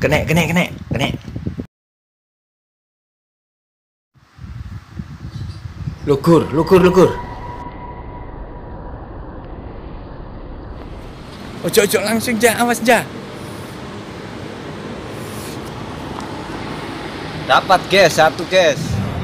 Kena. Lugur. Ojo langsung ja, awas ja. Dapat guys, satu guys.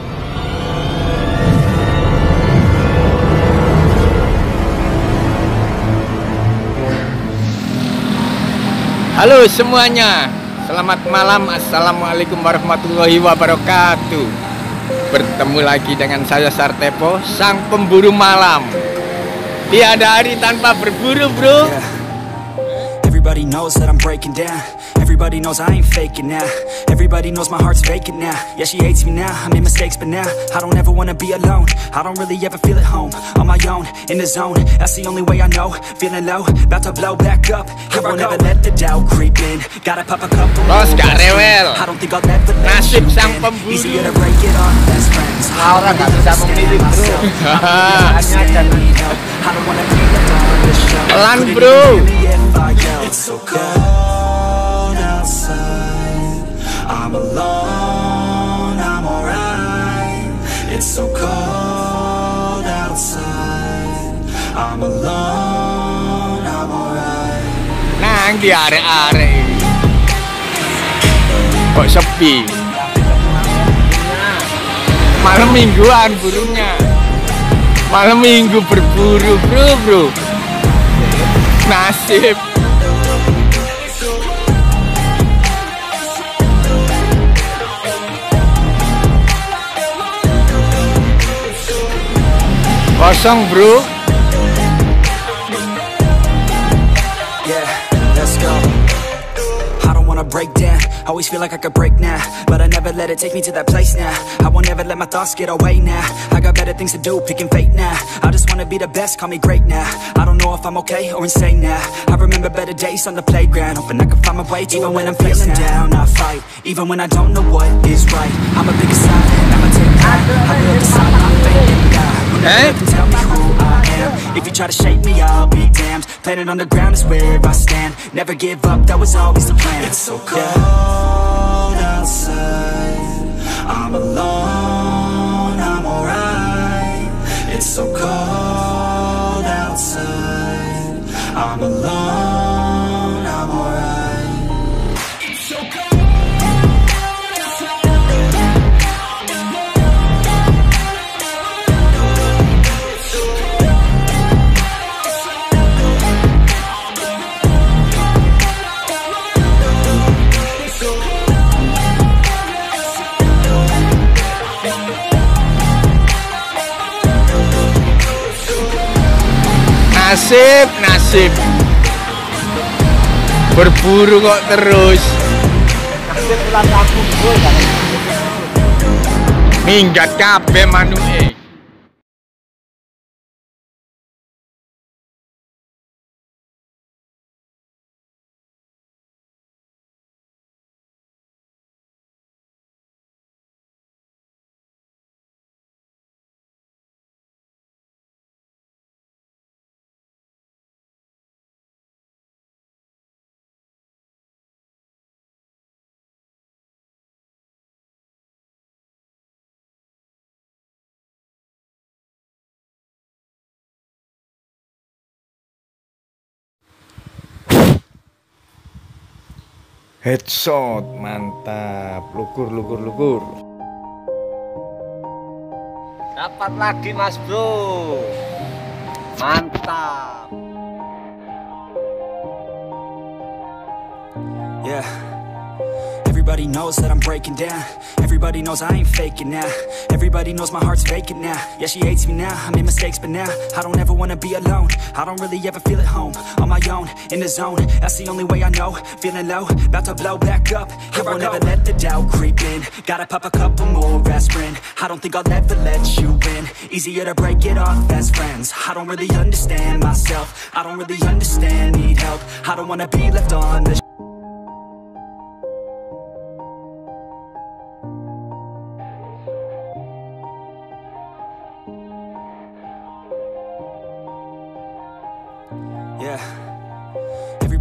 Halo semuanya, selamat malam. Assalamualaikum warahmatullahi wabarakatuh. Bertemu lagi dengan saya Sartepo, sang pemburu malam. Tiada hari tanpa berburu, bro. Everybody knows that I'm breaking down. Everybody knows I ain't faking now. Everybody knows my heart's vacant now. Yeah, she hates me now, I made mistakes but now I don't ever wanna be alone. I don't really ever feel at home. On my own, in the zone, that's the only way I know. Feeling low, about to blow back up. Here I never let the doubt creep in. Gotta pop a couple Bos gak rewel. I don't think I'll ever let Nasib you sang in. pemburu. Easier to break it off best friends. Orang gak bisa memilih bro. Hanya dan I don't wanna be left on the show. Pelan, bro. It's so cold outside. I'm alone, I'm alright. It's so cold outside. I'm alone, I'm alright. Nang di arek-arek kok sepi. Malam mingguan burunya. Malam minggu berburu, bro. Nasib. Kosong, bro. Yeah, let's go. I don't wanna break down. Always feel like I could break now, but I never let it take me to that place now. I won't ever let my thoughts get away now. I got better things to do, picking fate now. I just wanna be the best, call me great now. I don't know if I'm okay or insane now. I remember better days on the playground, hoping I can find my way. Even when I'm feeling down, I fight. Even when I don't know what is right, I'ma pick a side, I'ma take pride. I build a side, I'm fading now. Hey? Can tell me who I am. If you try to shape me, I'll be damned. Planet on the ground is where I stand. Never give up, that was always the plan. It's so cold outside. I'm alone, I'm alright. It's so cold outside. I'm alone, I'm alright. It's so cold. Nasib. Berburu kok terus. nasib pulang kampung bro. Minggat kabeh manuke. Headshot, mantap. Lugur. Dapat lagi mas bro. Mantap. Yeah. Everybody knows that I'm breaking down. Everybody knows I ain't faking now. Everybody knows my heart's vacant now. Yeah, she hates me now, I made mistakes but now I don't ever wanna be alone. I don't really ever feel at home. On my own, in the zone, that's the only way I know. Feeling low, about to blow back up. Here I won't ever let the doubt creep in. Gotta pop a couple more aspirin. I don't think I'll ever let you in. Easier to break it off best friends. I don't really understand myself. I don't really understand, need help. I don't wanna be left on the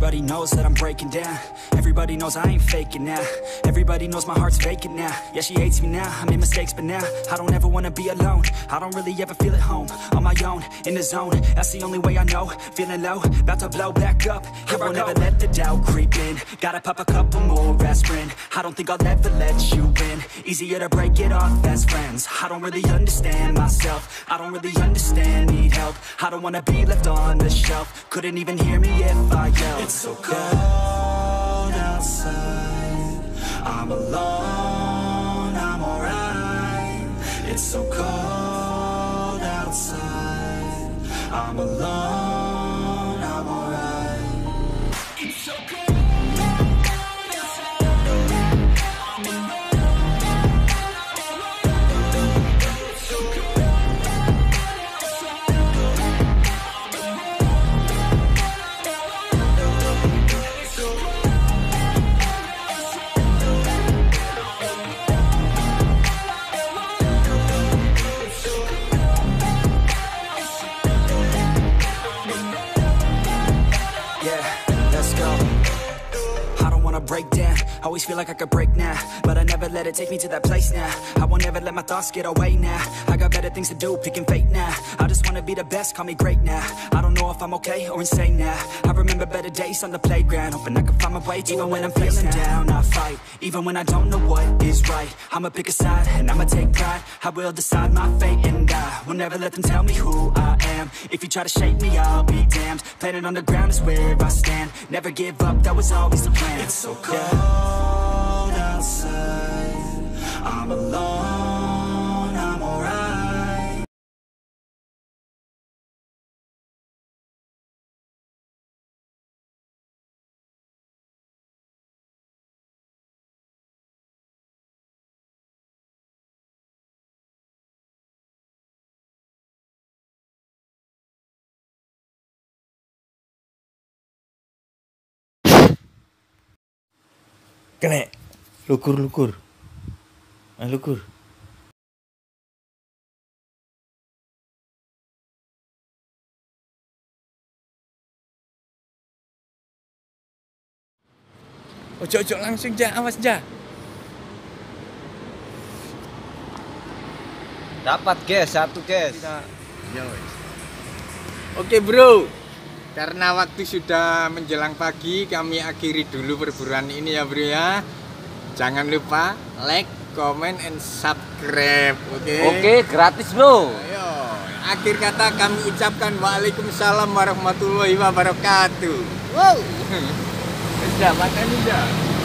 Everybody knows that I'm breaking down. Everybody knows I ain't faking now. Everybody knows my heart's vacant now. Yeah, she hates me now, I made mistakes, but now I don't ever wanna be alone. I don't really ever feel at home. On my own, in the zone, that's the only way I know. Feeling low, about to blow back up. I won't ever let the doubt creep in. Gotta pop a couple more aspirin. I don't think I'll ever let you in. Easier to break it off best friends. I don't really understand myself. I don't really understand, need help. I don't wanna be left on the shelf. Couldn't even hear me if I yelled. It's so cold outside, I'm alone, I'm alright. It's so cold outside, I'm alone, I'm alright. It's so cold outside, I'm alone. It's so cold outside, break down, always feel like I could break now, but I never let it take me to that place now. I won't ever let my thoughts get away now. I got better things to do, picking fate now. I just wanna be the best, call me great now. I don't know if I'm okay or insane now. I remember better days on the playground, hoping I can find my way. Even when I'm feeling down, I fight. Even when I don't know what is right, I'ma pick a side and I'ma take pride. I will decide my fate and I will never let them tell me who I am. If you try to shake me, I'll be damned. Planet on the ground is where I stand. Never give up, that was always the plan. It's so cold outside, I'm alone, I'm alright. Kene. Lukur. Lukur. Ojo langsung ja, awas ja. Dapat guys, satu guys. Oke bro, karena waktu sudah menjelang pagi, kami akhiri dulu perburuan ini ya bro ya. Jangan lupa like, comment, and subscribe. Oke, gratis bro. Ayo, akhir kata kami ucapkan Waalaikumsalam warahmatullahi wabarakatuh. Wow. Sudah makan sudah.